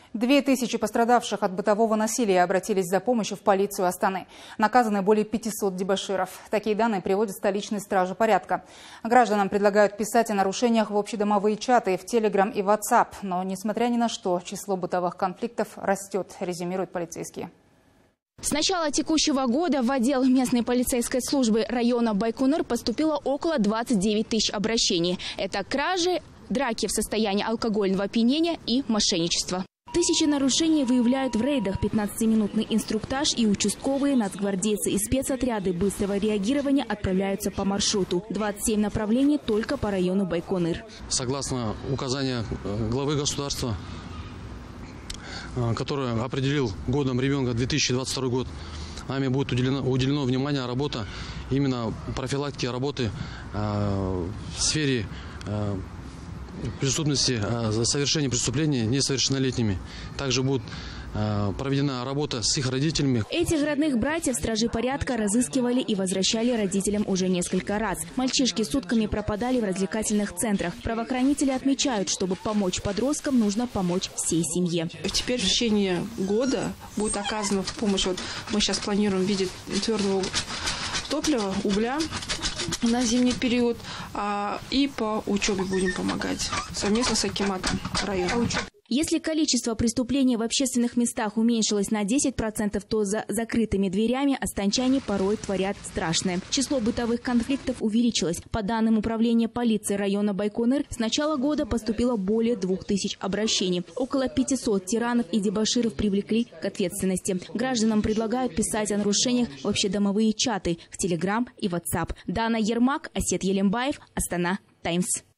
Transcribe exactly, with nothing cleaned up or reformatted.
Две тысячи пострадавших от бытового насилия обратились за помощью в полицию Астаны. Наказаны более пятисот дебоширов. Такие данные приводят столичные стражи порядка. Гражданам предлагают писать о нарушениях в общедомовые чаты в Telegram и WhatsApp. Но, несмотря ни на что, число бытовых конфликтов растет, резюмируют полицейские. С начала текущего года в отдел местной полицейской службы района Байконур поступило около двадцати девяти тысяч обращений. Это кражи, драки в состоянии алкогольного опьянения и мошенничество. Тысячи нарушений выявляют в рейдах, пятнадцатиминутный инструктаж и участковые, нацгвардейцы и спецотряды быстрого реагирования отправляются по маршруту. двадцать семь направлений только по району Байконур. Согласно указанию главы государства, который определил годом ребенка две тысячи двадцать второй год, нами будет уделено, уделено внимание работа именно профилактики работы э, в сфере э, преступности, совершения преступлений несовершеннолетними. Также будет э, проведена работа с их родителями. Этих родных братьев стражи порядка разыскивали и возвращали родителям уже несколько раз. Мальчишки сутками пропадали в развлекательных центрах. Правоохранители отмечают, чтобы помочь подросткам, нужно помочь всей семье. Теперь в течение года будет оказана помощь. Вот мы сейчас планируем в виде твердого топлива, угля на зимний период, а, и по учебе будем помогать совместно с акиматом района. Если количество преступлений в общественных местах уменьшилось на десять процентов, то за закрытыми дверями астанчане порой творят страшное. Число бытовых конфликтов увеличилось. По данным управления полиции района Байконур, с начала года поступило более двух тысяч обращений. Около пятисот тиранов и дебоширов привлекли к ответственности. Гражданам предлагают писать о нарушениях в общедомовые чаты в Telegram и WhatsApp. Дана Ермак, Асет Елембаев, Астана Таймс.